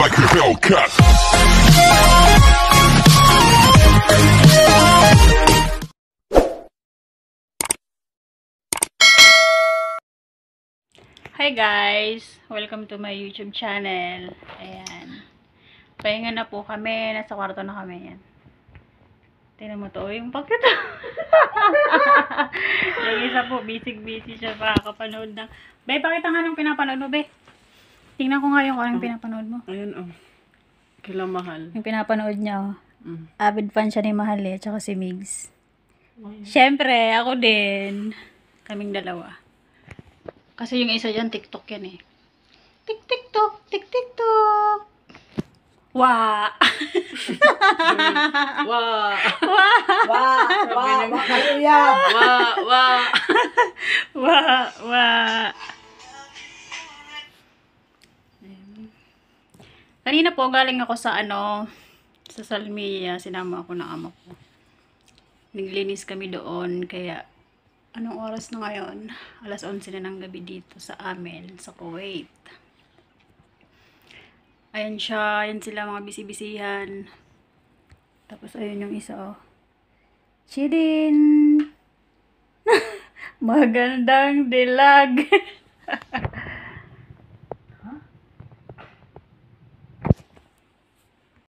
like a Hellcat. Hi guys! Welcome to my YouTube channel. Ayan. Pahinga na po kami. Nasa kwarto na kami. Yan. Tingnan mo to. Yung bakit? Yung isa po, busy siya pa kapanood ng... Be, pakita nga nung pinapanood mo, be. Tingnan ko nga yung anong pinapanood mo. Ayun, oh. Kila Mahal. Yung pinapanood niya, oh. Avid fan siya ni Mahal eh, tsaka si Migs. Siyempre, ako din. Kaming dalawa. Kasi yung isa dyan, TikTok yan eh. Tik-tik-tok, tik-tik-tok. Wah! Wah! Wah! Wah! Kanina po, galing ako sa sa Salmia. Sinama ako ng ama ko. Naglinis kami doon, kaya anong oras na ngayon? Alas 11 na ng gabi dito sa amin, sa Kuwait. Ayan siya, ayan sila mga bisi-bisihan. Tapos ayun yung isa, oh. Chidin! Magandang dilag!